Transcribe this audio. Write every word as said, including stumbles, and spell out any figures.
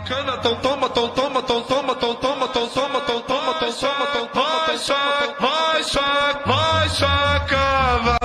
cana, tão toma, tão toma, tão toma, tão toma, tão toma, tão toma, tão toma, tão toma, vai, saca, vai, saca, vai.